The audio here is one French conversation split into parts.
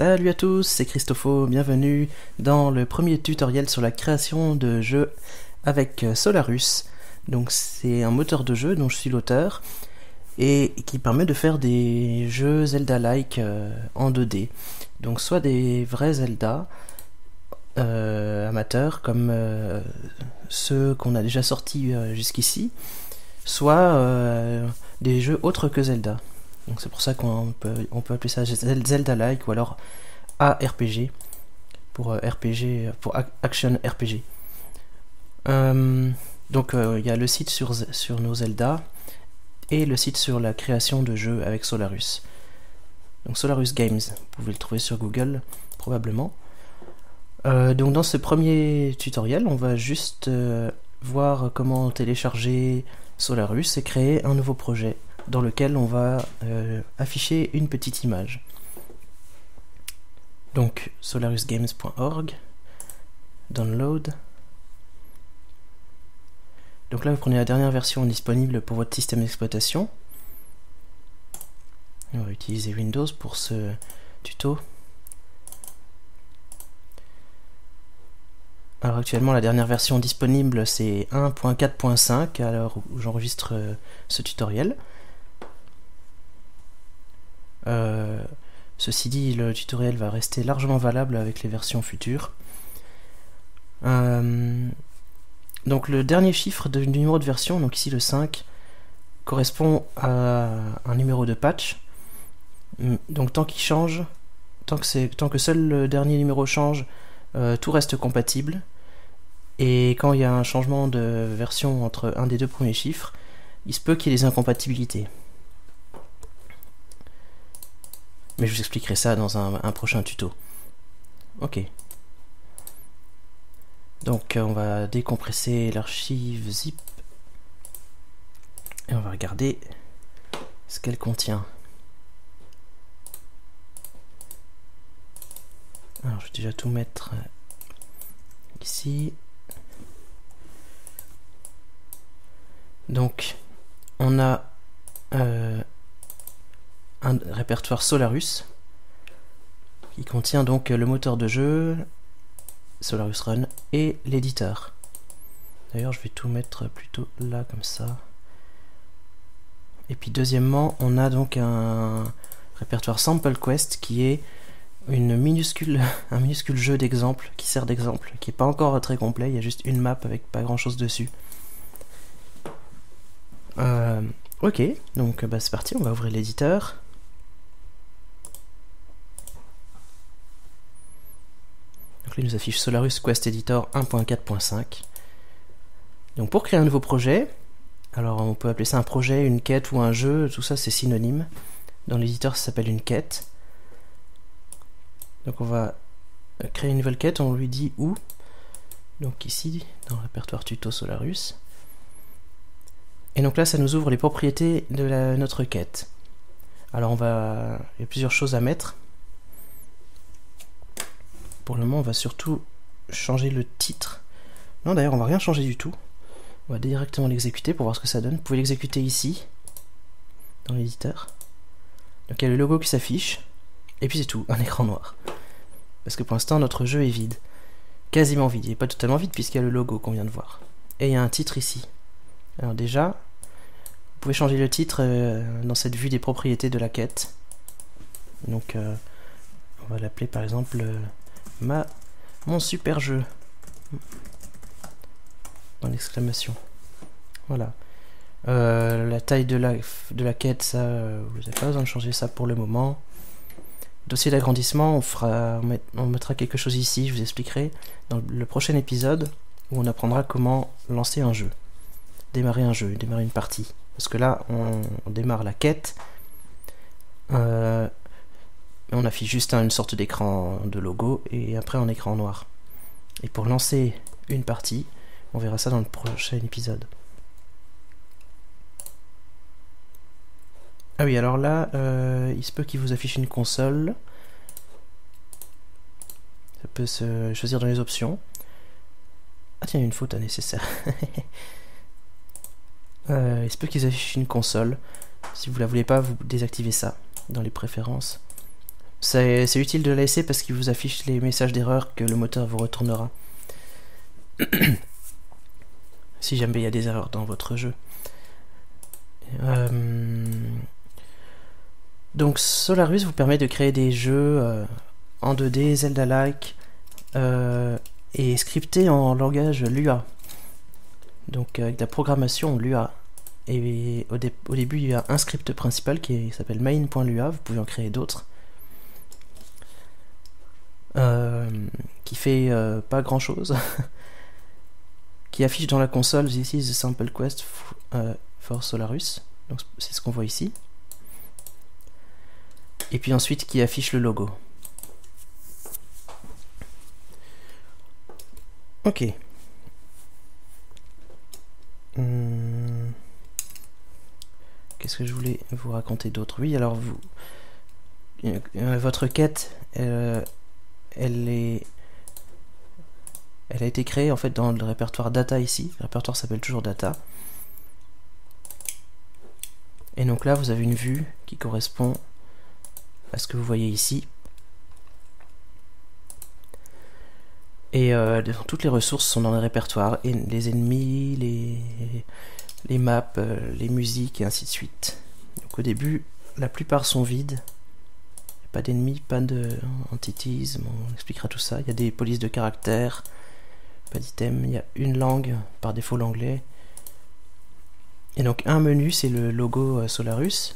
Salut à tous, c'est Christopho, bienvenue dans le premier tutoriel sur la création de jeux avec Solarus. Donc c'est un moteur de jeu dont je suis l'auteur et qui permet de faire des jeux Zelda-like en 2D. Donc soit des vrais Zelda amateurs comme ceux qu'on a déjà sortis jusqu'ici, soit des jeux autres que Zelda. Donc c'est pour ça qu'on peut appeler ça Zelda-like ou alors ARPG pour RPG pour Action RPG. Donc il y a le site sur nos Zelda et le site sur la création de jeux avec Solarus. Donc Solarus Games, vous pouvez le trouver sur Google probablement. Donc dans ce premier tutoriel, on va juste voir comment télécharger Solarus et créer un nouveau projet dans lequel on va afficher une petite image. Donc solarusgames.org, download. Donc là vous prenez la dernière version disponible pour votre système d'exploitation. On va utiliser Windows pour ce tuto. Alors actuellement la dernière version disponible c'est 1.4.5 à l'heure où j'enregistre ce tutoriel. Ceci dit, le tutoriel va rester largement valable avec les versions futures. Donc le dernier chiffre du numéro de version, donc ici le 5, correspond à un numéro de patch. Donc tant qu'il change, tant que seul le dernier numéro change, tout reste compatible. Et quand il y a un changement de version entre un des deux premiers chiffres, il se peut qu'il y ait des incompatibilités. Mais je vous expliquerai ça dans un prochain tuto. Ok. Donc on va décompresser l'archive zip. Et on va regarder ce qu'elle contient. Alors je vais déjà tout mettre ici. Donc on a un répertoire Solarus qui contient donc le moteur de jeu, Solarus Run et l'éditeur. D'ailleurs je vais tout mettre plutôt là comme ça. Et puis deuxièmement on a donc un répertoire Sample Quest qui est un minuscule jeu d'exemple qui sert d'exemple, qui n'est pas encore très complet, il y a juste une map avec pas grand chose dessus. Ok, donc c'est parti, on va ouvrir l'éditeur. Donc là il nous affiche Solarus Quest Editor 1.4.5. Donc pour créer un nouveau projet, alors on peut appeler ça un projet, une quête ou un jeu, tout ça c'est synonyme. Dans l'éditeur ça s'appelle une quête. Donc on va créer une nouvelle quête, on lui dit où. Donc ici, dans le répertoire tuto Solarus. Et donc là ça nous ouvre les propriétés de notre quête. Alors il y a plusieurs choses à mettre. Pour le moment on va surtout changer le titre. Non d'ailleurs on va rien changer du tout. On va directement l'exécuter pour voir ce que ça donne. Vous pouvez l'exécuter ici, dans l'éditeur. Donc il y a le logo qui s'affiche. Et puis c'est tout, un écran noir. Parce que pour l'instant notre jeu est vide. Quasiment vide, il n'est pas totalement vide puisqu'il y a le logo qu'on vient de voir. Et il y a un titre ici. Alors déjà, vous pouvez changer le titre dans cette vue des propriétés de la quête. Donc on va l'appeler par exemple mon super jeu. Dans l'exclamation. Voilà. La taille de la quête, ça, vous n'avez pas besoin de changer ça pour le moment. Dossier d'agrandissement, on mettra quelque chose ici, je vous expliquerai dans le prochain épisode où on apprendra comment lancer un jeu. Démarrer une partie. Parce que là, on démarre la quête. On affiche juste une sorte d'écran de logo et après un écran noir. Et pour lancer une partie, on verra ça dans le prochain épisode. Ah oui, alors là, il se peut qu'il vous affiche une console. Ça peut se choisir dans les options. Ah tiens, il y a une faute nécessaire. Il se peut qu'ils affichent une console. Si vous la voulez pas, vous désactivez ça dans les préférences. C'est utile de la laisser parce qu'il vous affiche les messages d'erreur que le moteur vous retournera. Si jamais il y a des erreurs dans votre jeu. Donc Solarus vous permet de créer des jeux en 2D, Zelda-like, et scriptés en langage Lua. Donc avec de la programmation Lua. Et au début il y a un script principal qui s'appelle main.lua, vous pouvez en créer d'autres. Qui fait pas grand chose. Qui affiche dans la console This is the sample quest for Solarus. Donc c'est ce qu'on voit ici. Et puis ensuite qui affiche le logo. Ok. Qu'est-ce que je voulais vous raconter d'autre? Oui, alors votre quête, elle a été créée en fait dans le répertoire data ici. Le répertoire s'appelle toujours data. Et donc là, vous avez une vue qui correspond à ce que vous voyez ici. Et toutes les ressources sont dans le répertoire. Et les ennemis, les maps, les musiques et ainsi de suite. Donc au début, la plupart sont vides. Il n'y a pas d'ennemis, pas d'entities. On expliquera tout ça. Il y a des polices de caractères. Pas d'items, il y a une langue, par défaut l'anglais. Et donc un menu, c'est le logo Solarus.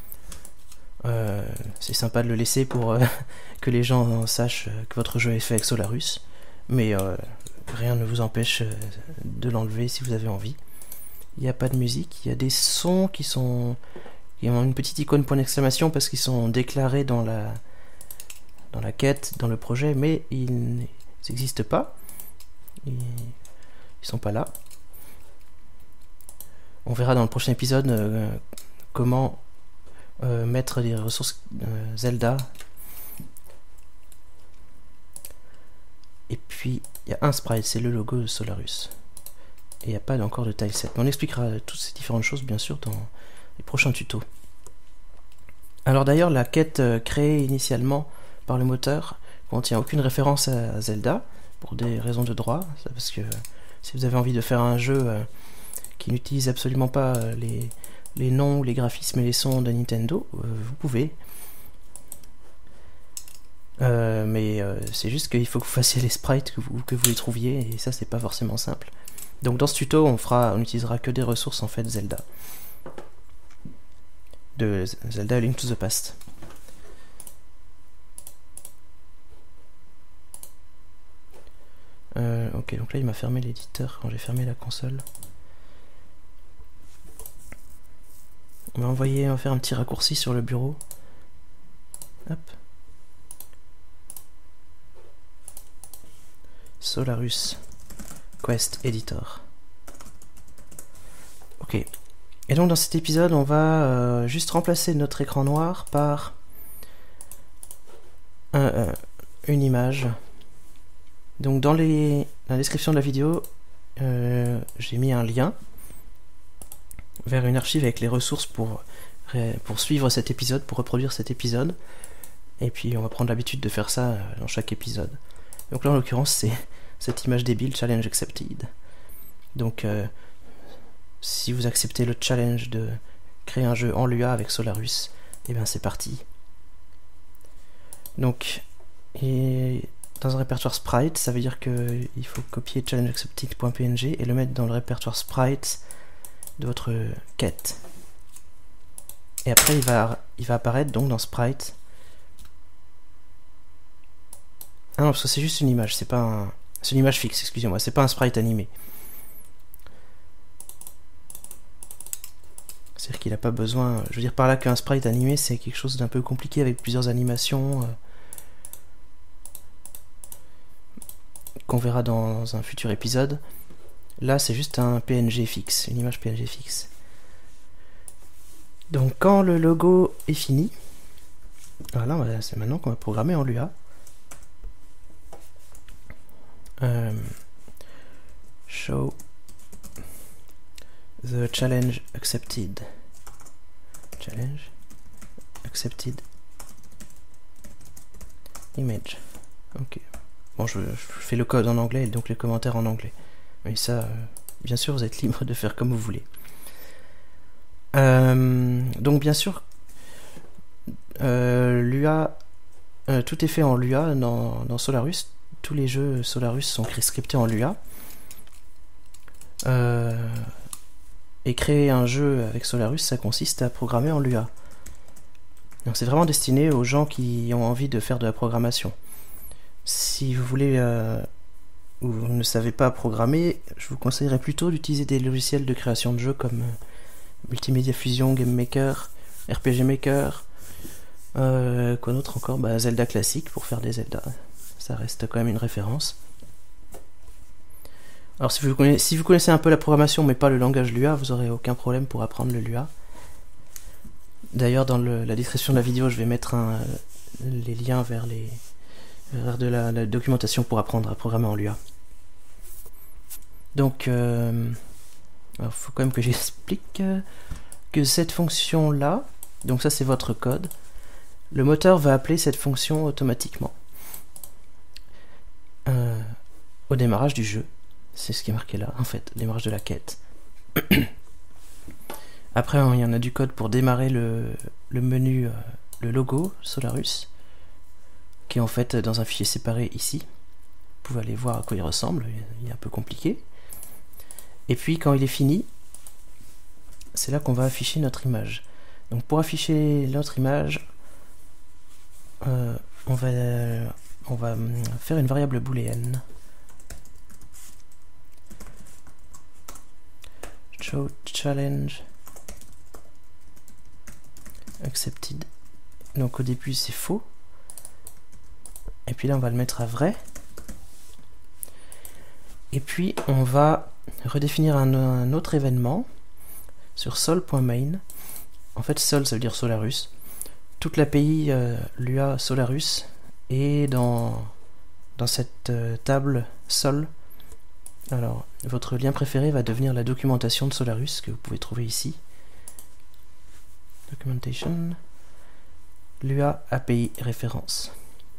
C'est sympa de le laisser pour que les gens sachent que votre jeu est fait avec Solarus. Mais rien ne vous empêche de l'enlever si vous avez envie. Il n'y a pas de musique, il y a des sons qui ont une petite icône point d'exclamation parce qu'ils sont déclarés dans la quête, dans le projet, mais ils n'existent pas. Ils sont pas là. On verra dans le prochain épisode comment mettre des ressources Zelda. Et puis il y a un sprite, c'est le logo de Solarus. Et il n'y a pas encore de tileset. Mais on expliquera toutes ces différentes choses bien sûr dans les prochains tutos. Alors d'ailleurs la quête créée initialement par le moteur contient aucune référence à Zelda. Pour des raisons de droit, parce que si vous avez envie de faire un jeu qui n'utilise absolument pas les noms, les graphismes et les sons de Nintendo, vous pouvez. Mais c'est juste qu'il faut que vous fassiez les sprites, que vous les trouviez, et ça c'est pas forcément simple. Donc dans ce tuto, on utilisera que des ressources en fait Zelda. De Zelda Link to the Past. Ok, donc là il m'a fermé l'éditeur quand j'ai fermé la console. On va faire un petit raccourci sur le bureau. Hop. Solarus Quest Editor. Ok. Et donc dans cet épisode, on va juste remplacer notre écran noir par une image. Donc dans la description de la vidéo, j'ai mis un lien vers une archive avec les ressources pour suivre cet épisode, pour reproduire cet épisode. Et puis on va prendre l'habitude de faire ça dans chaque épisode. Donc là en l'occurrence c'est cette image débile, challenge accepted. Donc si vous acceptez le challenge de créer un jeu en Lua avec Solarus, et bien c'est parti. Donc dans un répertoire sprite, ça veut dire qu'il faut copier challengeaccepted.png et le mettre dans le répertoire sprite de votre quête. Et après il va apparaître donc dans sprite. Ah non, parce que c'est juste une image, c'est une image fixe, excusez-moi, c'est pas un sprite animé. C'est-à-dire qu'il n'a pas besoin, je veux dire par là qu'un sprite animé c'est quelque chose d'un peu compliqué avec plusieurs animations. Qu'on verra dans un futur épisode. Là c'est juste un PNG fixe, une image PNG fixe. Donc quand le logo est fini, voilà, c'est maintenant qu'on va programmer en Lua. Show the challenge accepted. Challenge accepted image. Ok. Bon, je fais le code en anglais et donc les commentaires en anglais. Mais ça, bien sûr, vous êtes libre de faire comme vous voulez. Donc bien sûr, Lua, tout est fait en Lua dans Solarus. Tous les jeux Solarus sont scriptés en Lua. Et créer un jeu avec Solarus, ça consiste à programmer en Lua. Donc c'est vraiment destiné aux gens qui ont envie de faire de la programmation. Si vous voulez ou vous ne savez pas programmer, je vous conseillerais plutôt d'utiliser des logiciels de création de jeux comme Multimedia Fusion, Game Maker, RPG Maker, quoi d'autre encore, Zelda classique pour faire des Zelda. Ça reste quand même une référence. Alors si vous connaissez un peu la programmation mais pas le langage Lua, vous n'aurez aucun problème pour apprendre le Lua. D'ailleurs dans la description de la vidéo je vais mettre les liens vers de la documentation pour apprendre à programmer en Lua. Donc il faut quand même que j'explique que cette fonction là, donc ça c'est votre code, le moteur va appeler cette fonction automatiquement au démarrage du jeu. C'est ce qui est marqué là, en fait, démarrage de la quête. Après, il y en a du code pour démarrer le menu, le logo Solarus, qui est en fait dans un fichier séparé ici. Vous pouvez aller voir à quoi il ressemble, il est un peu compliqué. Et puis, quand il est fini, c'est là qu'on va afficher notre image. Donc, pour afficher notre image, on va faire une variable booléenne. Show challenge accepted. Donc au début c'est faux. Et puis là on va le mettre à vrai. Et puis on va redéfinir un autre événement sur sol.main. En fait sol ça veut dire Solarus. Toute l'API Lua Solarus est dans cette table sol. Alors, votre lien préféré va devenir la documentation de Solarus que vous pouvez trouver ici. Documentation, Lua API référence.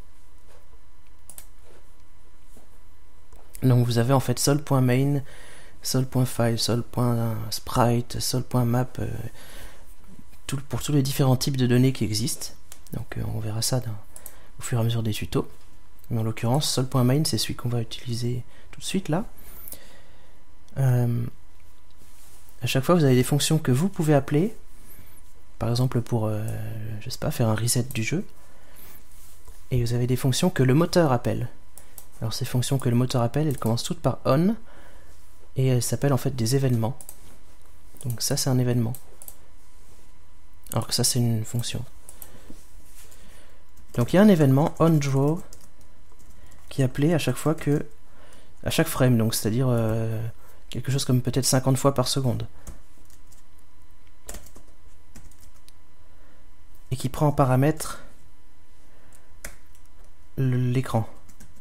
Donc vous avez en fait sol.main, sol.file, sol.sprite, sol.map pour tous les différents types de données qui existent. Donc on verra ça au fur et à mesure des tutos. Mais en l'occurrence, sol.main c'est celui qu'on va utiliser tout de suite là. À chaque fois vous avez des fonctions que vous pouvez appeler, par exemple pour je sais pas, faire un reset du jeu, et vous avez des fonctions que le moteur appelle. Alors ces fonctions que le moteur appelle, elles commencent toutes par on et elles s'appellent en fait des événements. Donc ça c'est un événement, alors que ça c'est une fonction. Donc il y a un événement onDraw qui est appelé à chaque fois à chaque frame, donc c'est-à-dire quelque chose comme peut-être 50 fois par seconde. Et qui prend en paramètre l'écran.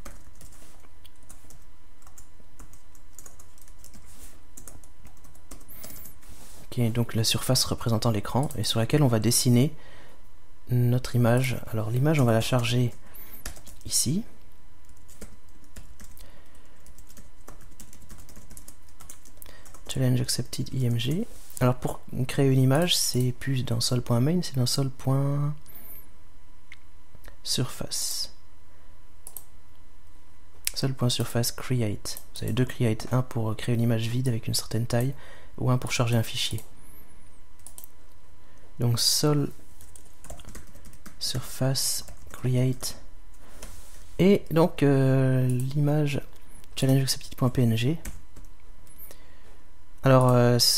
Qui est donc la surface représentant l'écran et sur laquelle on va dessiner notre image. Alors l'image on va la charger ici. Challenge accepted img. Alors pour créer une image, c'est plus dans sol.main, c'est dans sol.surface. Sol.surface create. Vous avez deux create, un pour créer une image vide avec une certaine taille, ou un pour charger un fichier. Donc sol surface create. Et donc l'image challenge accepted.png. Alors,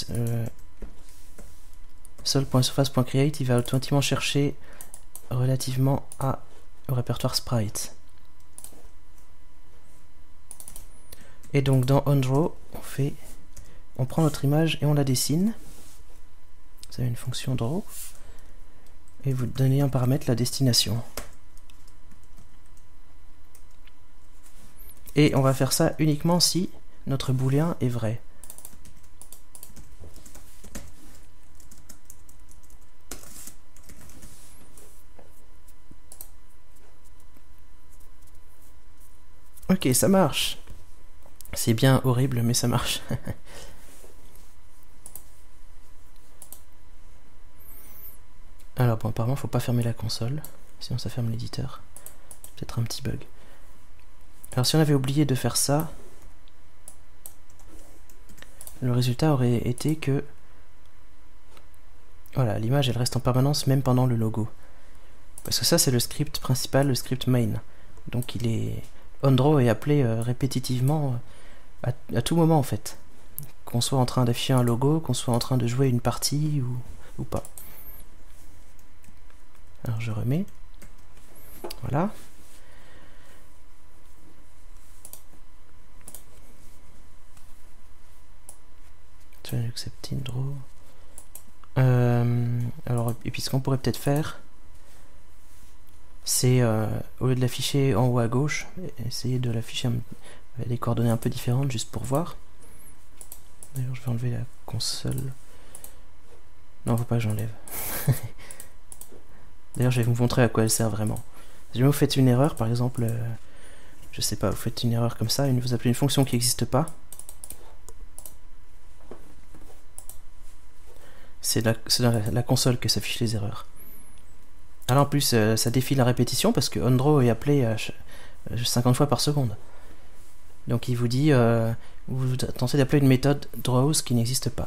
sol.surface.create, il va automatiquement chercher relativement au répertoire sprite. Et donc dans onDraw, on prend notre image et on la dessine. Vous avez une fonction draw et vous donnez un paramètre, la destination. Et on va faire ça uniquement si notre booléen est vrai. Ok, ça marche. C'est bien horrible, mais ça marche. Alors bon, apparemment, faut pas fermer la console, sinon ça ferme l'éditeur. Peut-être un petit bug. Alors si on avait oublié de faire ça, le résultat aurait été que voilà, l'image elle reste en permanence même pendant le logo. Parce que ça c'est le script principal, le script main. Donc il est onDraw est appelé répétitivement à tout moment en fait. Qu'on soit en train d'afficher un logo, qu'on soit en train de jouer une partie ou pas. Alors je remets. Voilà. Accepting draw. Alors, et puis ce qu'on pourrait peut-être faire, c'est au lieu de l'afficher en haut à gauche, essayer de l'afficher avec des coordonnées un peu différentes juste pour voir. D'ailleurs, je vais enlever la console. Non, faut pas que j'enlève. D'ailleurs, je vais vous montrer à quoi elle sert vraiment. Si vous faites une erreur, par exemple, je sais pas, vous faites une erreur comme ça, et vous appelez une fonction qui n'existe pas. C'est la console que s'affiche les erreurs. Alors en plus, ça défie la répétition parce que onDraw est appelé 50 fois par seconde. Donc il vous dit, vous tentez d'appeler une méthode draws qui n'existe pas.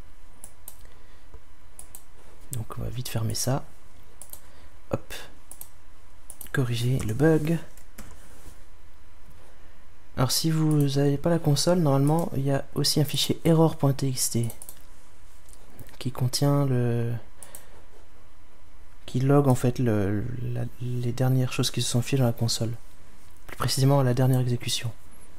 Donc on va vite fermer ça. Hop. Corriger le bug. Alors si vous n'avez pas la console, normalement il y a aussi un fichier error.txt qui contient qui log en fait les dernières choses qui se sont faites dans la console. Plus précisément la dernière exécution.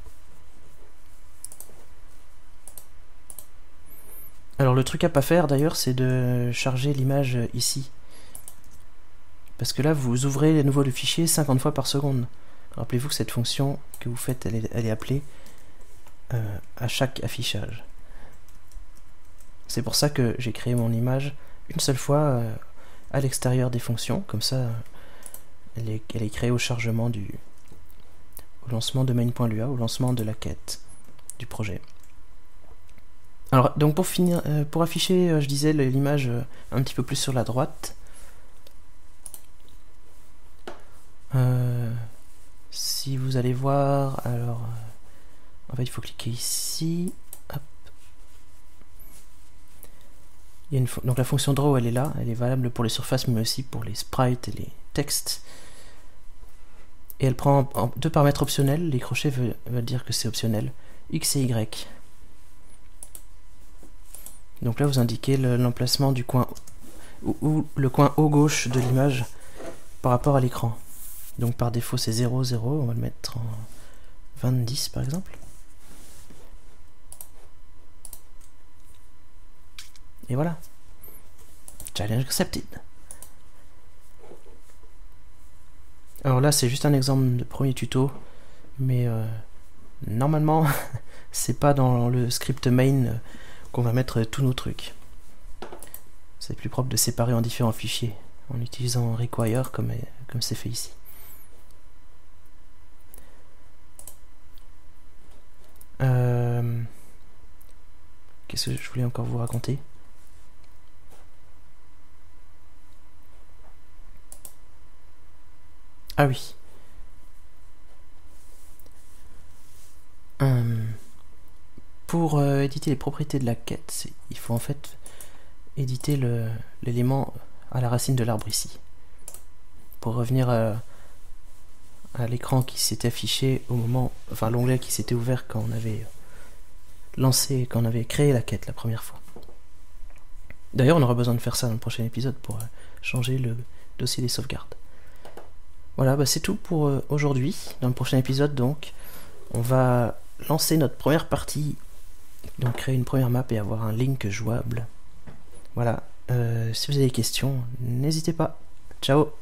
Alors le truc à pas faire d'ailleurs, c'est de charger l'image ici. Parce que là vous ouvrez à nouveau le fichier 50 fois par seconde. Rappelez-vous que cette fonction que vous faites, elle est appelée à chaque affichage. C'est pour ça que j'ai créé mon image une seule fois à l'extérieur des fonctions, comme ça elle est créée au chargement au lancement de main.lua, au lancement de la quête du projet. Alors donc pour finir, pour afficher, je disais l'image un petit peu plus sur la droite. Si vous allez voir, alors en fait il faut cliquer ici. Hop. Il y a donc la fonction draw elle est là, elle est valable pour les surfaces mais aussi pour les sprites et les textes. Et elle prend deux paramètres optionnels, les crochets veulent dire que c'est optionnel, X et Y. Donc là vous indiquez l'emplacement du coin ou le coin haut gauche de l'image par rapport à l'écran. Donc par défaut c'est 0, 0, on va le mettre en 20, par exemple. Et voilà. Challenge accepted. Alors là c'est juste un exemple de premier tuto, mais normalement c'est pas dans le script main qu'on va mettre tous nos trucs. C'est plus propre de séparer en différents fichiers en utilisant require comme c'est fait ici. Qu'est-ce que je voulais encore vous raconter? Ah oui. Pour éditer les propriétés de la quête, il faut en fait éditer l'élément à la racine de l'arbre ici. Pour revenir à l'écran qui s'était affiché au moment, enfin l'onglet qui s'était ouvert quand on avait quand on avait créé la quête la première fois. D'ailleurs on aura besoin de faire ça dans le prochain épisode pour changer le dossier des sauvegardes. Voilà, bah c'est tout pour aujourd'hui. Dans le prochain épisode donc, on va lancer notre première partie, donc créer une première map et avoir un link jouable. Voilà, si vous avez des questions, n'hésitez pas. Ciao.